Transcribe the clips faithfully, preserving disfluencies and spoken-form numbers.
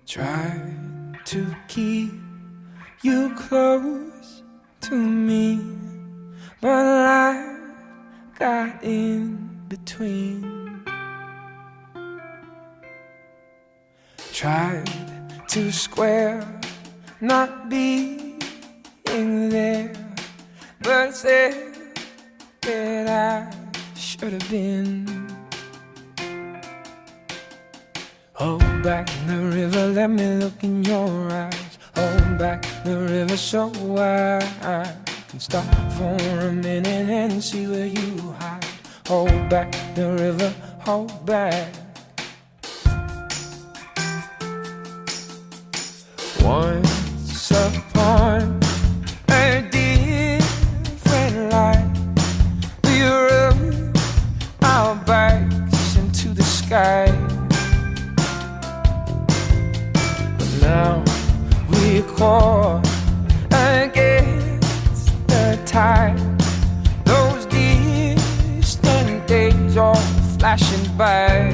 Try to keep you close to me, but life got in between. Tried to square not being there, but said that I should have been. Hold back the river, let me look in your eyes. Hold back the river so I can stop for a minute and see where you hide. Hold back the river, hold back. Once upon a different life, we rubbed our backs into the sky. Now we're caught against the tide. Those distant days are flashing by.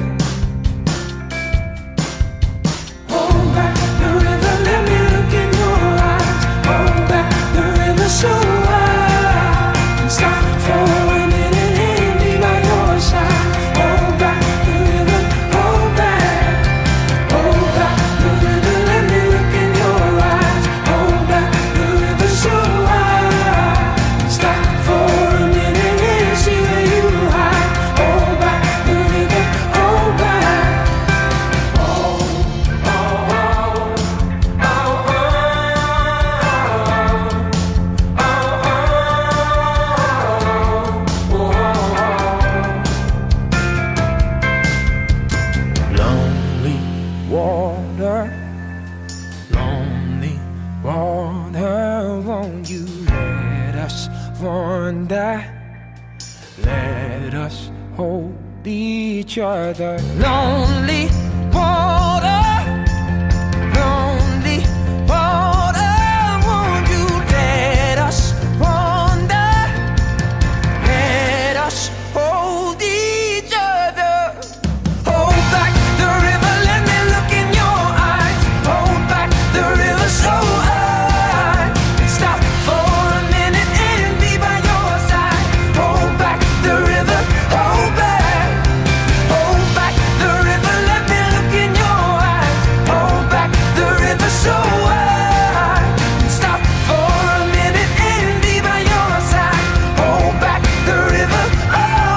Hold back the river, let me look in your eyes. Hold back the river so I can stop for a minute and be by your side. Hold back the river, hold back. Hold back the river, let me look in your eyes. Hold back the river so I can stop for a minute and see where you hide. Hold back the river, hold back. Oh, oh, oh, oh, oh, oh, oh, oh. Lonely water, lonely water, won't you let us wander? Let us hold each other. Lonely water, lonely water, won't you let us wander? Let us hold each other. Hold back the river, let me look in your eyes. Hold back the river so I can stop for a minute and be by your side. Hold back the river, hold back. Hold back the river, let me look in your eyes. Hold back the river so I can stop for a minute and be by your side. Hold back the river, oh.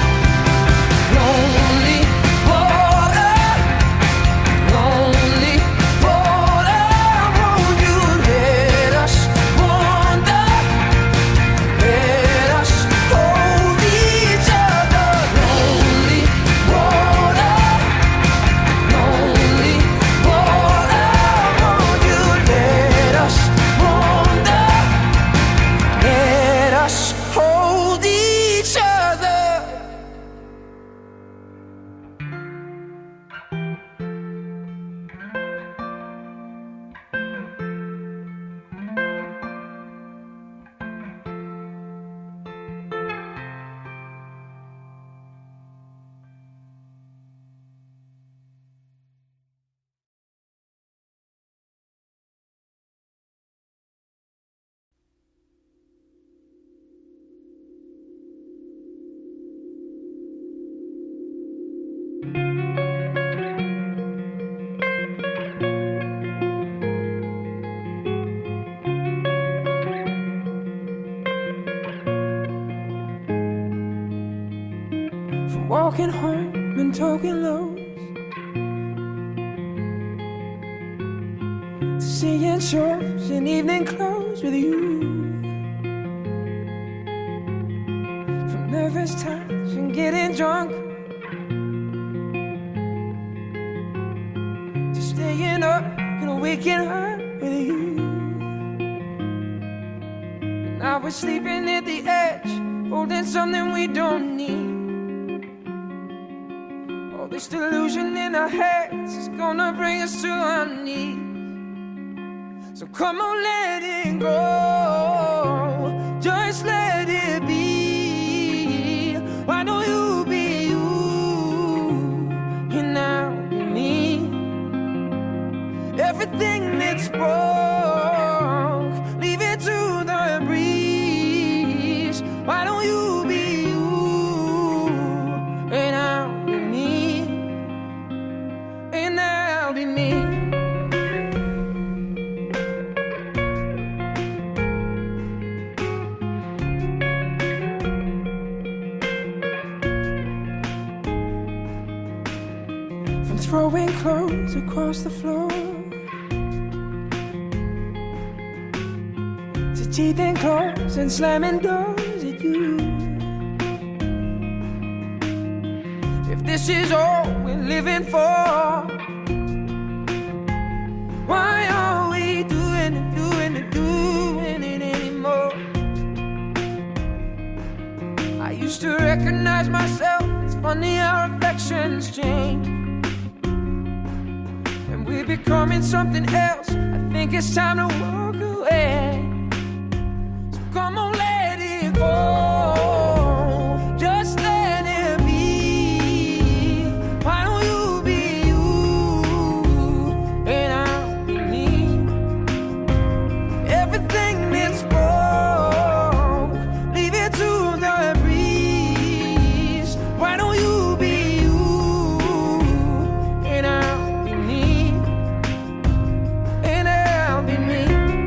Lonely water, lonely water, won't you let us wander? Let us hold each other. Lonely water, lonely water, won't you let us wander? Let us hold each other. From walking home and talking lows to seeing shows in evening clothes with you. From nervous touch and getting drunk to staying up and waking up with you. And now we're sleeping at the edge, holding something we don't need. All this delusion in our heads is gonna bring us to our knees. So come on, let it go, just let it be. Why don't you be you, and I'll be me? be me. From throwing clothes across the floor to teething claws and slamming doors at you. If this is all we're living for, why are we doing it, doing it, doing it anymore? I used to recognize myself. It's funny how reflections change, and we're becoming something else. I think it's time to walk away. So come on, let it go. Just let it be. Why don't you be you and I'll be me? Everything that's wrong, leave it to the breeze. Why don't you be you and I'll be me? And I'll be me.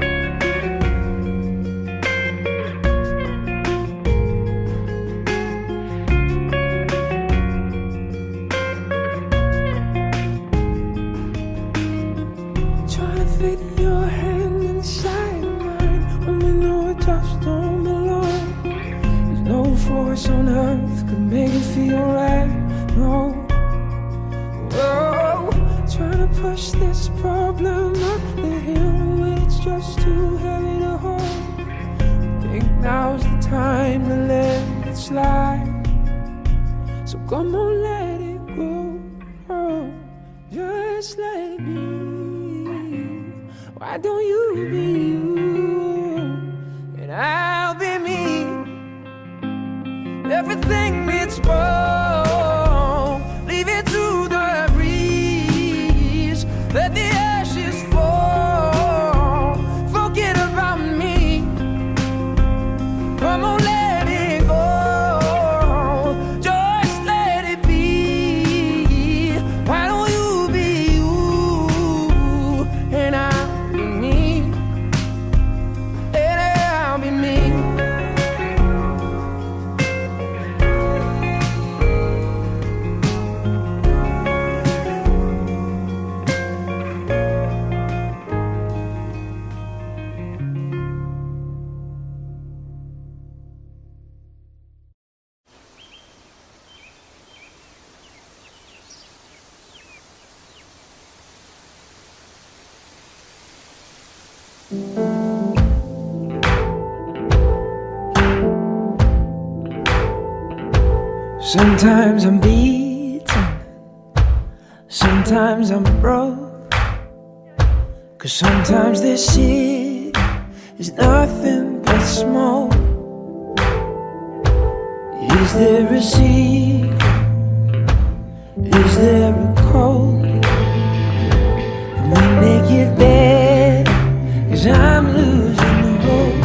Trying to fit your hand inside of mine when we know it just don't belong. There's no force on earth could make it feel right. No. Whoa. Trying to push this problem up the hill when it's just too heavy to hold. Think now's the time to let it slide. So come on, let it go. Oh, just let it be. Why don't you be you and I'll be me? Everything that's wrong, leave it to the breeze. Let the ashes fall. Forget about me. Come on, let it go. Just let it be. Why don't you be you and I'll be me? And I'll be me. Sometimes I'm beaten, sometimes I'm broke, 'cause sometimes this city is nothing but smoke. Is there a secret? Is there a code? Can we make it better? 'Cause I'm losing the hope.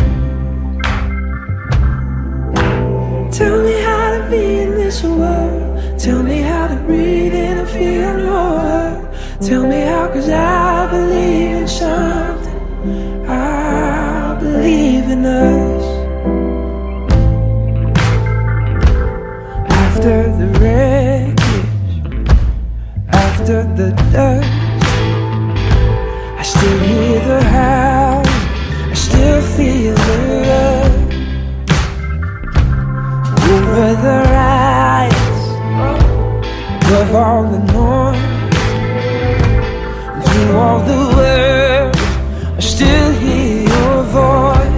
Tell me how to be in this world. Tell me how to breathe in and feel more. Tell me how, 'cause I believe in something. I believe in us. After the wreckage, after the dust, I still hear the howl, I still feel the love. Over the rise, above all the noise, through all the words, I still hear your voice.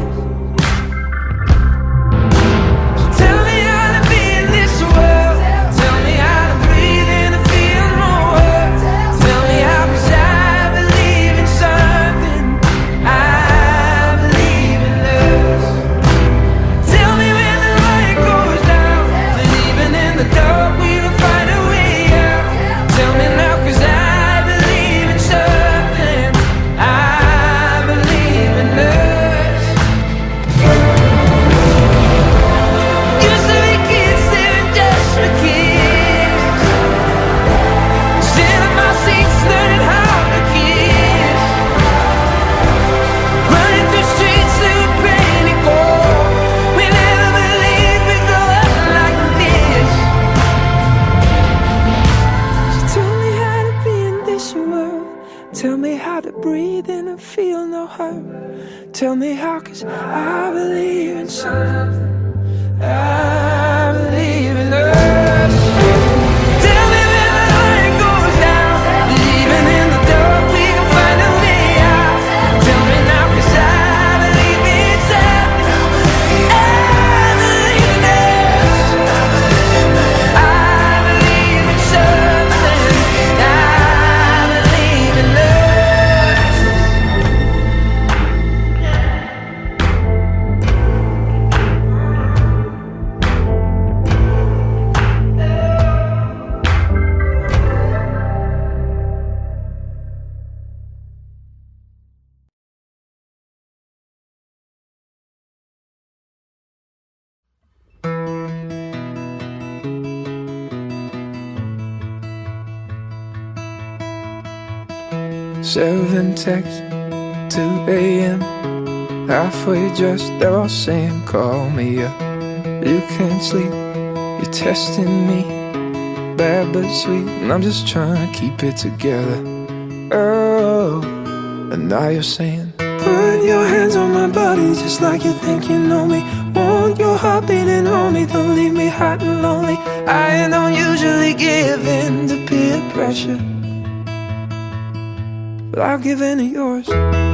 So tell me how to be in this world. Tell me how to breathe in and feel more. Tell me how, 'cause I believe in something. I believe in us. Tell me when the light goes down, that even in the dark we'll find a way out. Tell me how to breathe in and feel no hurt. Tell me how, 'cause I believe in something. I believe in us. Tell me when the light goes down, that even in the dark we can find a way out. Tell me now, 'cause I believe in something. I believe in us. I believe in something. I believe in us. Seven texts, two a m halfway dressed, they're all saying call me up. You can't sleep, you're testing me, bad but sweet, and I'm just trying to keep it together. Oh, and now you're saying put your hands on my body just like you think you know me. Want your heart beating on me, don't leave me hot and lonely. I don't usually give in to peer pressure, but I'll give in to yours.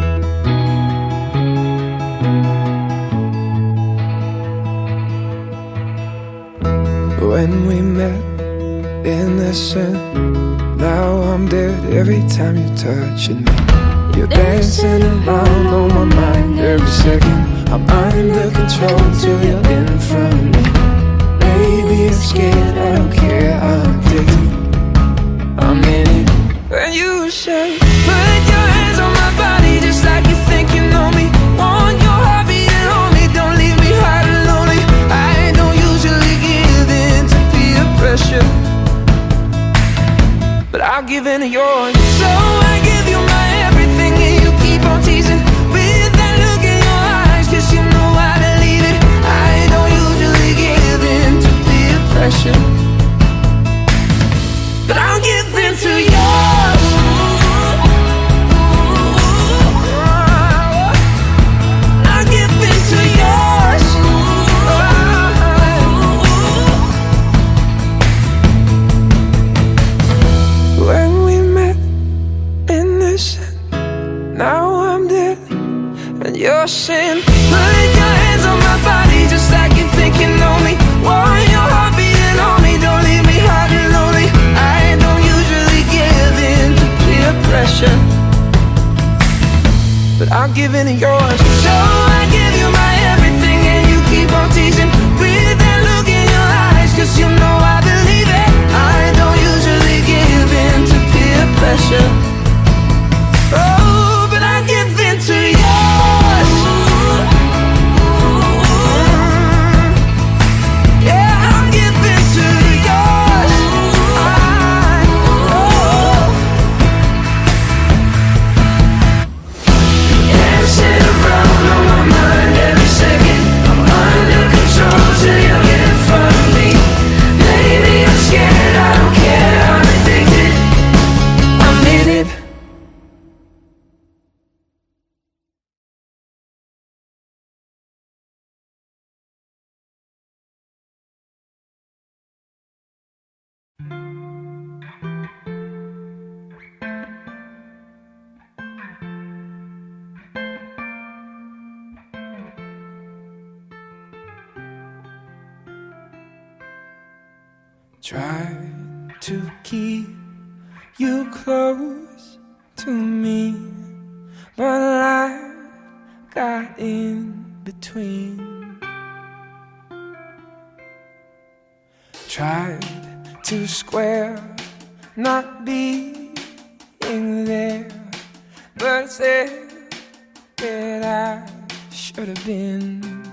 When we met, innocent, now I'm dead every time you're touching me. You're dancing around on my mind every second. I'm under control till you're in front of me. Baby, I'm scared, I don't care, I'm addicted, I'm in it. When you say put your hands on my body just like you think you know me. Want your heart beating on me, don't leave me hot and lonely. I don't usually give in to peer pressure, but I'll give in to yours. So I give you my everything and you keep on teasing with that look in your eyes, 'cause you know I believe it. I don't usually give in to peer pressure, but I'll give in to yours. I'll give in to yours. When we met, innocent, now I'm dead, and you're saying put your hands on my body just like you think you know me. Want your heart beating on me, don't leave me hot and lonely. I don't usually give in to peer pressure, but I'll give in to yours. So I give you my everything and you keep on teasing with that look in your eyes, 'cause you know I believe it. I don't usually give in to peer pressure, oh, but I give in to yours. Yeah, I'll give in to yours. Dancing around on my mind every second. I'm under control till you're in front of me. Baby, I'm scared, I don't care, I'm addicted, I'm in it. Try to keep you close to me, but life got in between. Tried to square not being there, but said that I should have been.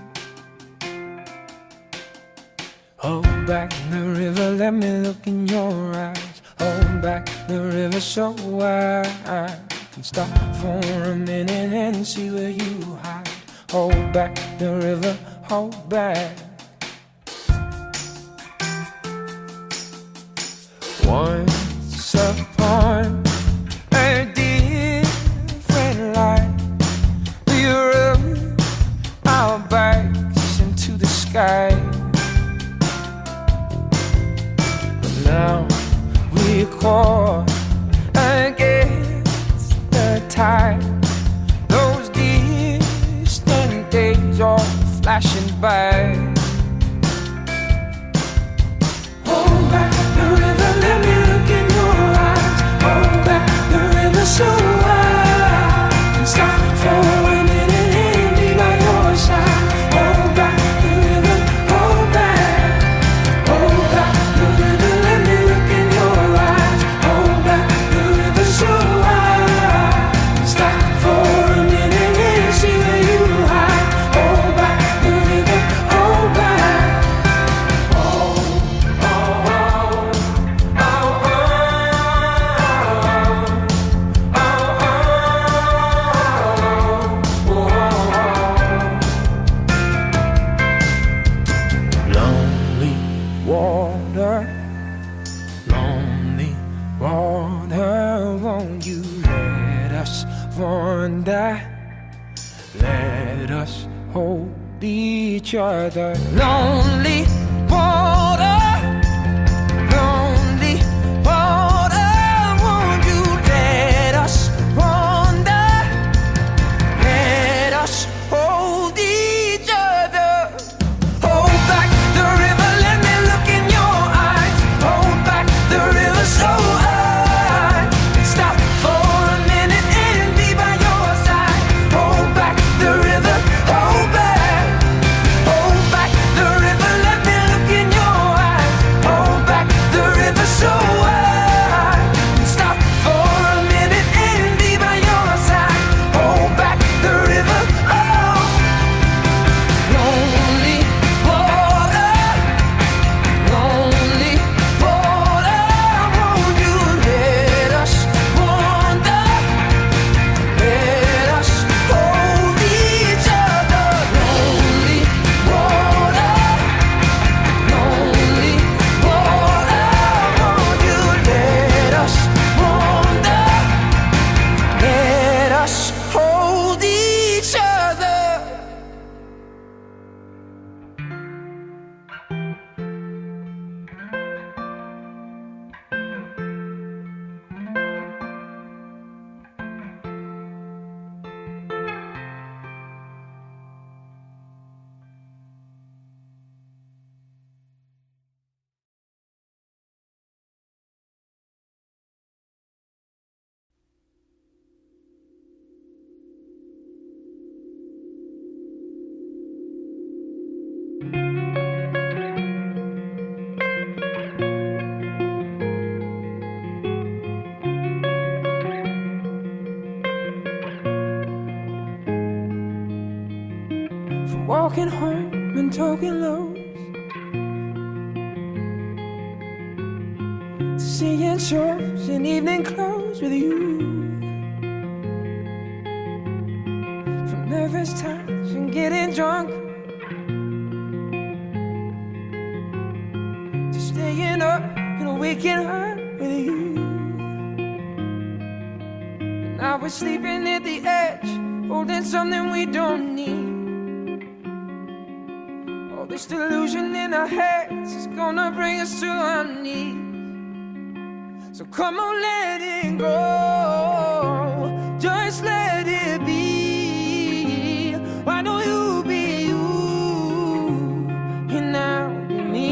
Hold back the river, let me look in your eyes. Hold back the river so I can stop for a minute and see where you hide. Hold back the river, hold back. Once upon a wonder. Let us hold each other. Lonely water, lonely water, won't you let us wander? Let us hold each other. Hold back the river, let me look in your eyes. Hold back the river so high. Stop for a minute and be by your side. Hold back the river, hold back. Hold back the river, let me look in your eyes. Hold back the river so high. Stop for a minute and be by your side. Hold back the river, oh. Lonely water, lonely water, won't you let us wander? Let us hold each other. Lonely water, lonely water, won't you let us wander? Let us hold each other. From walking home and talking lows to seeing shows in evening clothes with you. From nervous times and getting drunk to staying up and waking up with you. And I was sleeping at the edge, holding something we don't need. All this delusion in our heads is gonna bring us to our knees. So come on, let it go. Just let it be. Why don't you be you and I'll be me?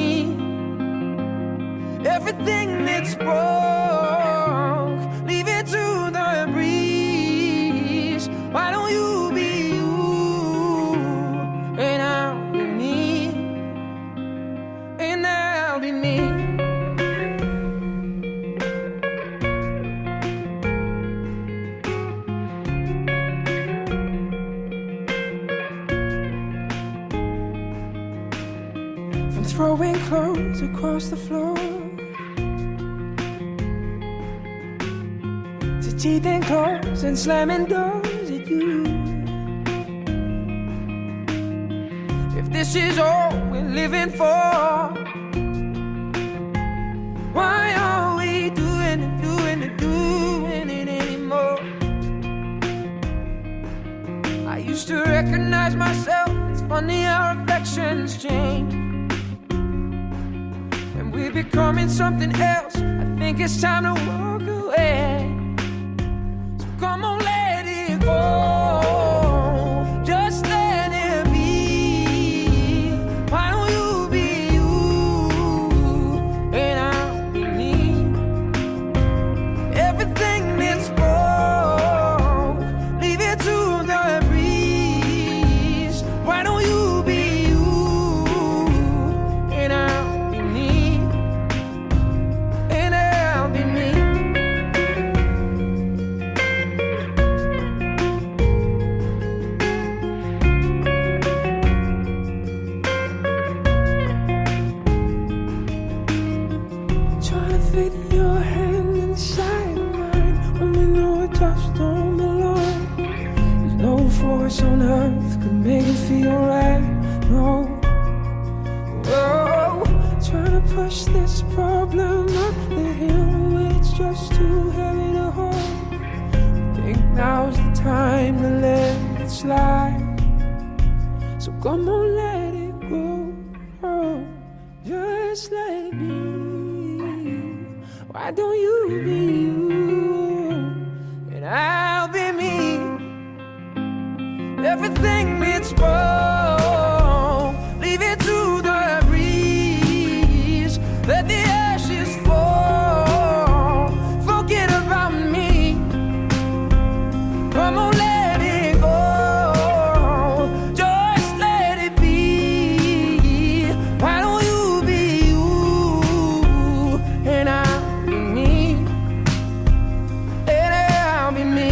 Everything that's broke, leave it to the breeze. Why don't you be you and I'll be me? And I'll be me. From throwing clothes across the floor to teething claws and slamming doors at you. If this is all we're living for, why are we doing it, doing it, doing it anymore? I used to recognize myself. It's funny how reflections change. And we're becoming something else. I think it's time to walk away. So come on, let it go. Just let it be. Why don't you be you and I'll be me? Everything that's broke, leave it to the breeze. Why don't you be you and I'll be me? And I'll be me. Trying to fit your hand inside of mine when we know it just don't belong. There's no force on earth could make it feel right. No. Whoa. Trying to push this problem up the hill when it's just too heavy to hold. Think now's the life. So come on, let it go. Oh, just let it be. Why don't you be you, and I'll be me? Everything it's wrong, leave it to the breeze. Let the ashes fall. Forget about me. Come on, let it go. Just let it be. Why don't you be you, and I'll be me, and I'll be me.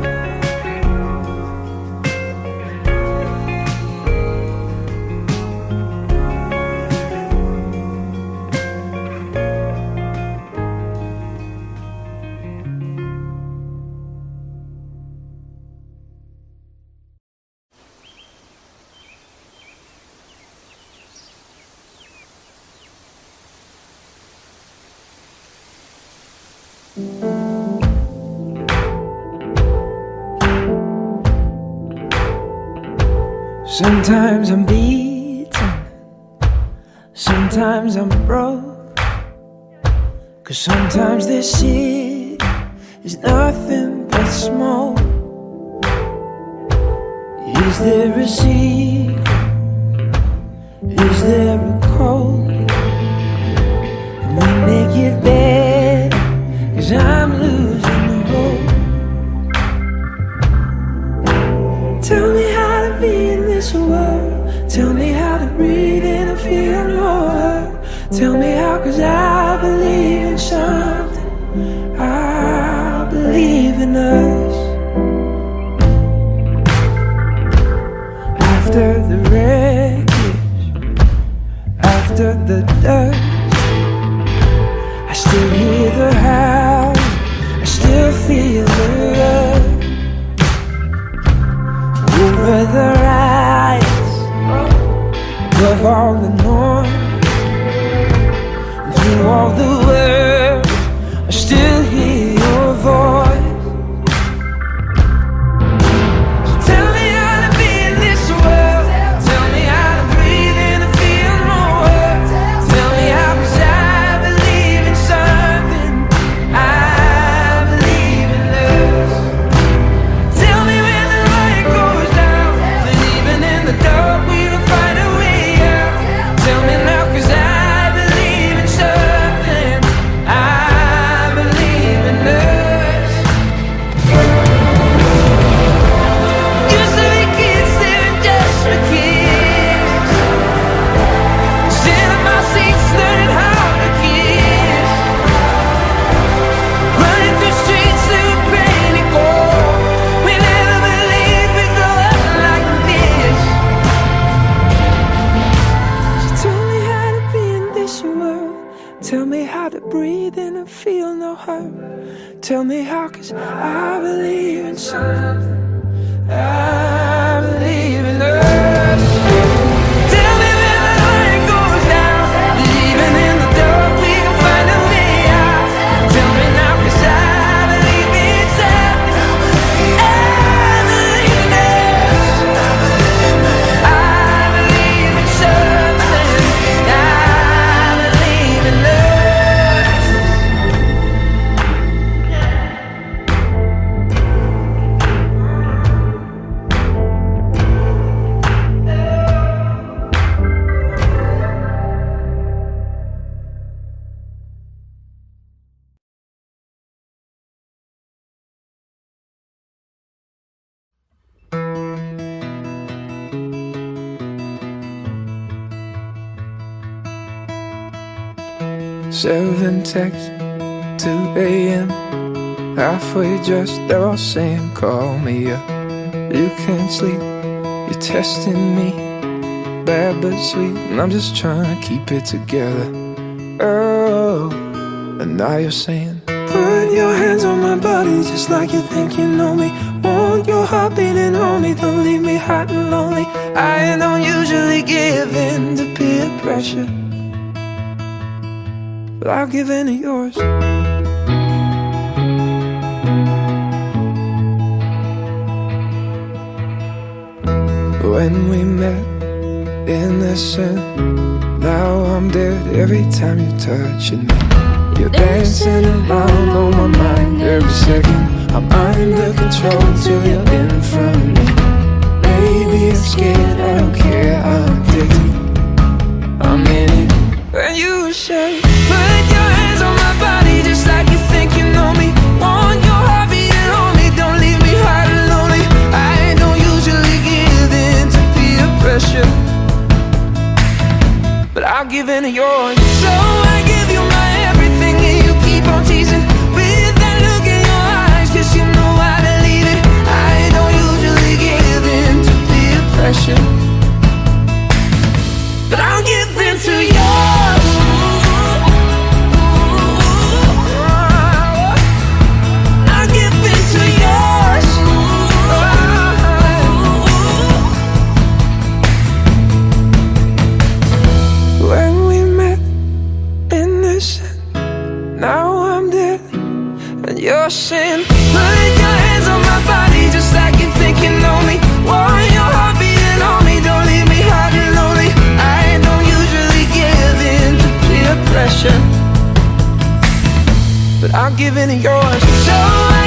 Sometimes I'm beaten, sometimes I'm broke, 'cause sometimes this shit is nothing but smoke. Is there a secret? Is there a code? Can we make it better? 'Cause I'm losing the hope. Tell me how to be in this world. Tell me how to breathe in and feel no hurt. Tell me how, 'cause I believe in something. I believe in us. After the wreckage, after the dust, I still hear the howl, I still feel the rush. Over the rise, above all the noise, and through all the words, I still hear your voice. So tell me how to be in this world. Tell me how to breathe in and feel no hurt. Tell me how, 'cause I believe in something. I believe in us. Tell me when the light goes down, that even in the dark we will find a way out. Tell me now, 'cause I believe in something. I believe in us. Used to be kids living just for kids, sitting in my seats learning how to kiss, running through streets that were painted gold. We never believed we'd grow up like this. So tell me how to be in this world. Tell me how to breathe in and feel no hurt. Tell me how, 'cause I believe in something. I believe in us. Tell me when the light goes down, that even in the dark we can find a way out. Tell me now, 'cause I believe in something. I believe in us. I believe in something. I believe in us. Seven texts, two a m halfway dressed, they're all saying call me up. You can't sleep, you're testing me, bad but sweet, and I'm just trying to keep it together. Oh, and now you're saying, put your hands on my body just like you think you know me. Want your heart beating on me, don't leave me hot and lonely. I don't usually give in to peer pressure, but I'll give in to yours. When we met, innocent, now I'm dead every time you're touching me. You're dancing around on my mind every second. I'm under control till you're in front of me. Baby, I'm scared, I don't care, I'm addicted, I'm in it. When you say, put your hands on my body just like you think you know me. Want your heart beating on me, don't leave me hard and lonely. I don't usually give in to peer pressure, but I'll give in to yours. So I give you my everything and you keep on teasing with that look in your eyes, 'cause you know how to leave it. I don't usually give in to peer pressure, but I'll give in to yours. I'll give in to yours. When we met, innocent, now I'm dead, and you're saying, put your hands on my body just like you think you know me. Want your heart beating on me, don't leave me hard and lonely. I don't usually give in to peer pressure, but I'll give in to yours. So I